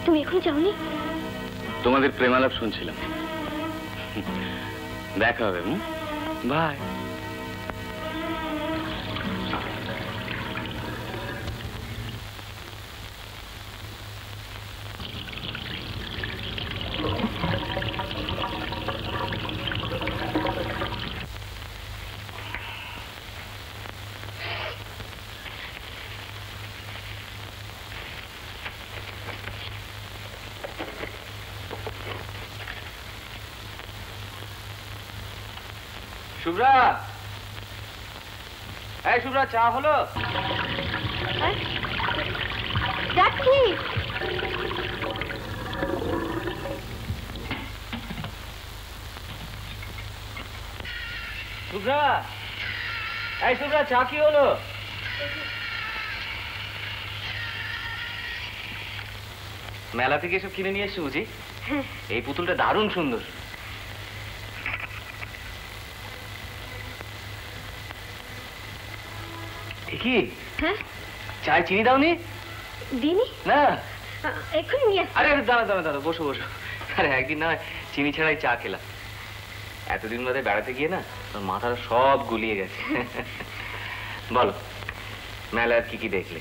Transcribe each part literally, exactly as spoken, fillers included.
তুমি এখন যাওনি? তোমাদের প্রেমালাপ শুনছিলাম। দেখা হবে। বাই। শুভ্রা, এই শুভ্রা, চা হলো? যাচ্ছি। শুভ্রা, এই শুভ্রা, চা কি হলো? মেলা থেকে এসব কিনে নিয়ে এসছি বুঝি? এই পুতুলটা দারুণ সুন্দর। ঠিকই। হ্যাঁ, চায় চিনি দাওনি? দিনি না, এক্ষুনি নিয়ে। আরে দাঁড়া দাঁড়া দাঁড়া, বসো বসো। আরে একদিন না চিনি ছাড়াই চা খেলাম। এতদিন বাদে বেড়াতে গিয়ে না তোর মাথাটা সব গুলিয়ে গেছে। বলো, মেলার কি কি দেখলে?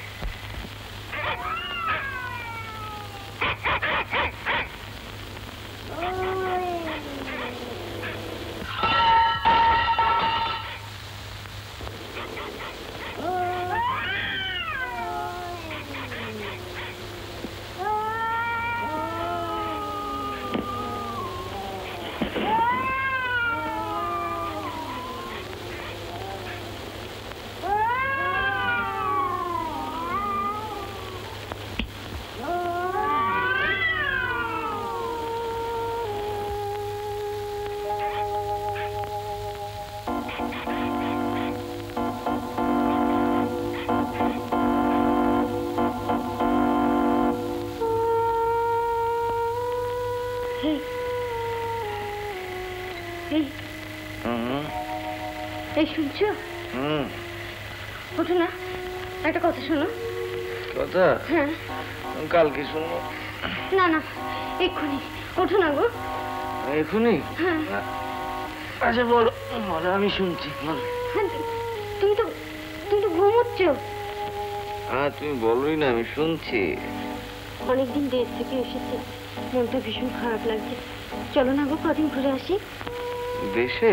এই শুনছো? হুম, ওঠো না, একটা কথা শোনো। কথা? হ্যাঁ, কালকে শুনবো। না না, এক্ষুনি ওঠো না গো। এক্ষুনি? হ্যাঁ। আচ্ছা বলো, বলো, আমি শুনছি। তুমি তো তুমি তো ঘুমোচ্ছ। হ্যাঁ, তুমি বলোই না, আমি শুনছি। অনেকদিন দেশ থেকে এসেছে, মনটা ভীষণ খারাপ লাগছে। চলো না গো, কদিন ঘুরে আসি। দেশে?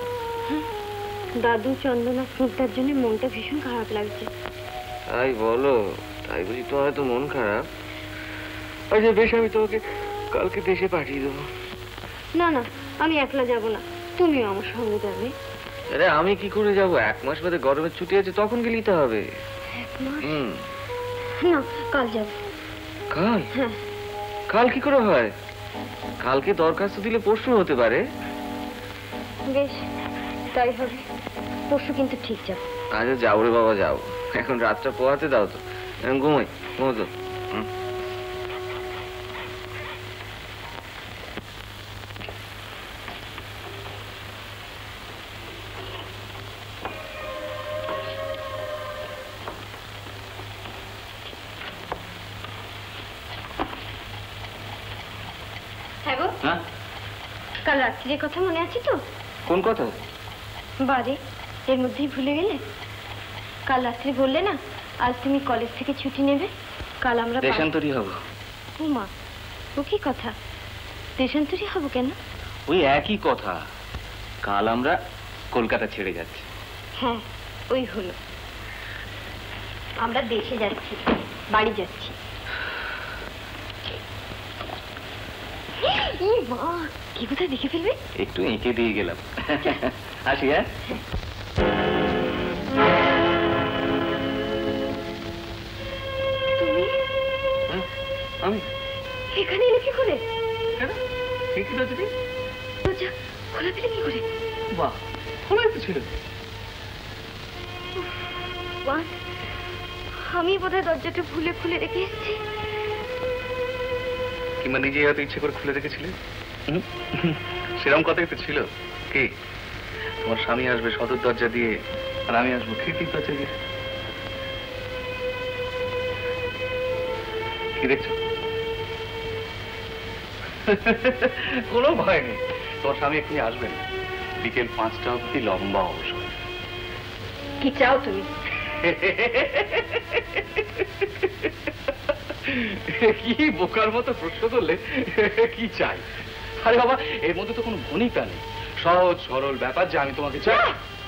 দাদু চন্দনা ফুটটার জন্য মনটা ভীষণ খারাপ লাগছে। তাই বলো? তাই বুঝি তো হয়তো মন খারাপ। আচ্ছা বেশ, আমি তোমাকে কালকে দেশে পাঠিয়ে দেবো। না না, আমি একলা যাব না, তুমিও আমার সঙ্গে যাবে। আরে আমি কি করে যাব? এক মাস বাদে গরমের ছুটি আছে, তখন গেলেই তো হবে। এক মাস? হুম। না, কাল যাব। কাল? হ্যাঁ। কাল কি করে হয়? কালকে দরখাস্ত দিলে পরশু হতে পারে। বেশ, তাই হবে। পরশু কিন্তু ঠিক যাব। আচ্ছা যাও রে বাবা, যাও। এখন রাতটা পোহাতে দাও তো, ঘুমাই ঘুমো তো। হ্যাঁ গো, কাল রাত্রির কথা মনে আছে তো? কোন কথা? বারে, এর মধ্যেই ভুলে গেলে? কাল রাত্রে বললে না আজ তুমি কলেজ থেকে ছুটি নেবে, কাল আমরা দেশান্তরী হব। ও মা, ও কি কথা? দেশান্তরী হব কেন? ওই একই কথা, কাল আমরা কলকাতা ছেড়ে যাচ্ছি। হ্যাঁ, ওই হলো, আমরা দেশে যাচ্ছি, বাড়ি যাচ্ছি। মা, কি কোথায় দেখে ফেলবে? একটু এঁকে দিয়ে গেলাম। আসি। হ্যাঁ, তুমি? আমি এখানে এলে কি করে? দরজা খোলা পেলে কি করে? বাহ, খোলাই তো ছিল। আমি বোধহয় দরজাটা ভুলে খুলে রেখে এসেছি। কিংবা নিজে হয়তো ইচ্ছে করে খুলে রেখেছিলে। সেরকম কথাই তো ছিল। কি, তোমার স্বামী আসবে সদর দরজা দিয়ে, আর আমি আসবো খিড়কির দরজা দিয়ে। কি দেখছো? কোনো ভয় নেই, তোর স্বামী এক্ষুনি আসবেন। বিকেল পাঁচটা অব্দি লম্বা অবসর। কি চাও তুমি? কি বোকার মতো প্রশ্ন করলে, কি চাই? আরে বাবা, এর মধ্যে তো কোনো ভনিতা নেই, সহজ সরল ব্যাপার যে আমি তোমাকে চাই।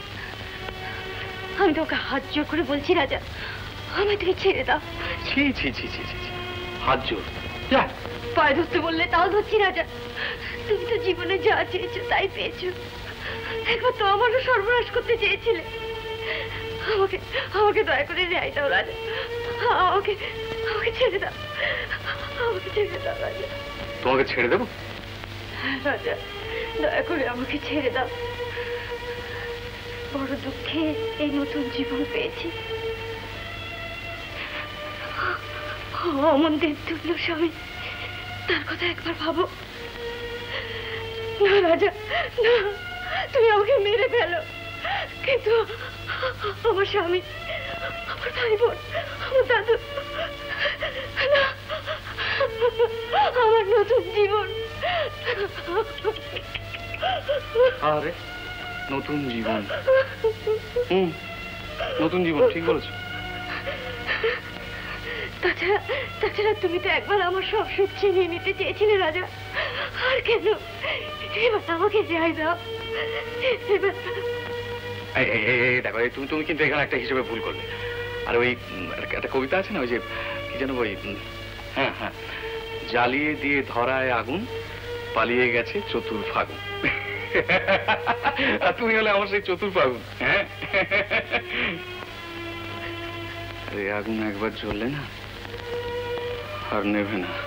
আমি তোকে হাত জোর করে বলছি রাজা, আমি তুমি ছেড়ে দাও। ছি ছি ছি ছি ছি ছি। হাত জোর যা। পায়ে ধরতে বললে তাও ধরছি রাজা। তুমি তো জীবনে যা চেয়েছো তাই পেয়েছো। একবার তো আমারও সর্বনাশ করতে চেয়েছিলে। আমাকে আমাকে দয়া করে রেহাই দাও রাজা। আমাকে আমাকে ছেড়ে দাও, আমাকে ছেড়ে দাও রাজা। তোমাকে ছেড়ে দেবো? রাজা, দয়া করে আমাকে ছেড়ে দাও। বড় দুঃখে এই নতুন জীবন পেয়েছি। অমন দেবতুল্য স্বামী, তার কথা একবার ভাবো। না রাজা, না, তুমি আমাকে মেরে ফেলো, কিন্তু আমার স্বামী, আমার ভাই বোন, আমার দাদু, না, আমার নতুন জীবন। আরে নতুন জীবন, হুম, নতুন জীবন, ঠিক বলেছো। তাছাড়া তাছাড়া তুমি তো একবার আমার সব সুখ ছিনিয়ে নিতে চেয়েছিলে রাজা। আর কেন? এবার আমাকে রেহাই দাও। এবার এই, এই, এই, এই, দেখো, এই তুমি তুমি কিন্তু এখানে একটা হিসেবে ভুল করলে। আর ওই উম, একটা কবিতা আছে না, ওই যে কি যেন, ওই উম, হ্যাঁ হ্যাঁ, জ্বালিয়ে দিয়ে ধরায় আগুন, পালিয়ে গেছে চতুর ফাগুন। আর তুমি হলে আমার সেই চতুর ফাগুন। হ্যাঁ, আরে আগুন একবার জ্বললে না আর নেবে না।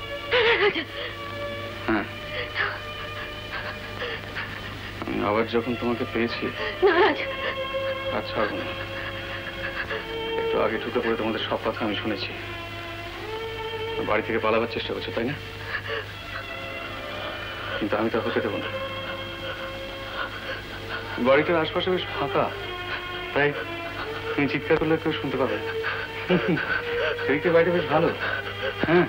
হ্যাঁ, আমি আবার যখন তোমাকে পেয়েছি, আচ্ছা আগুন, একটু আগে ঢুকে পড়ে তোমাদের সব কথা আমি শুনেছি। বাড়ি থেকে পালাবার চেষ্টা করছো, তাই না? কিন্তু আমি তা হতে দেবো না। বাড়িটার আশপাশে বেশ ফাঁকা, তাই তুমি চিৎকার করলে কেউ শুনতে পাবে না। সেদিকে বাড়িটা বেশ ভালো। হ্যাঁ,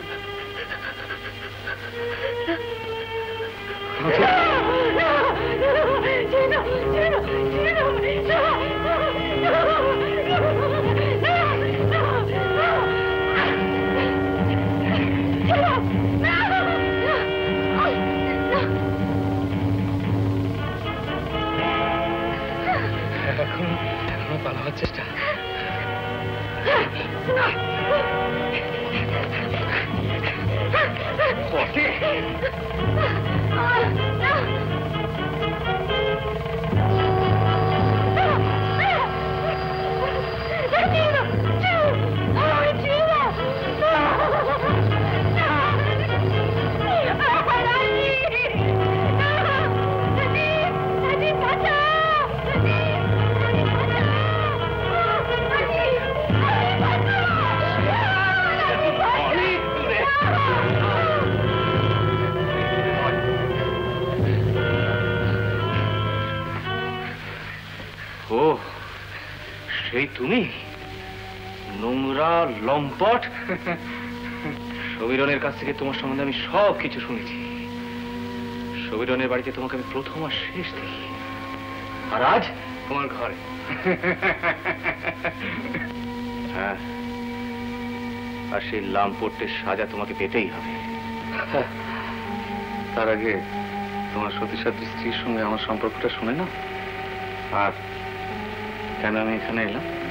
এখন এখনো পালাবার চেষ্টা। বটে। ও, সেই তুমি? নোংরা লম্পট। সমীরনের কাছ থেকে তোমার সম্বন্ধে আমি সব কিছু শুনেছি। সমীরনের বাড়িতে তোমাকে আমি প্রথম আর শেষ দেখি, আর আজ তোমার ঘরে। হ্যাঁ, আর সেই লাম্পটের সাজা তোমাকে পেতেই হবে। তার আগে তোমার সতীসাধ্রী স্ত্রীর সঙ্গে আমার সম্পর্কটা শুনে না। আর কেন আমি এখানে এলাম?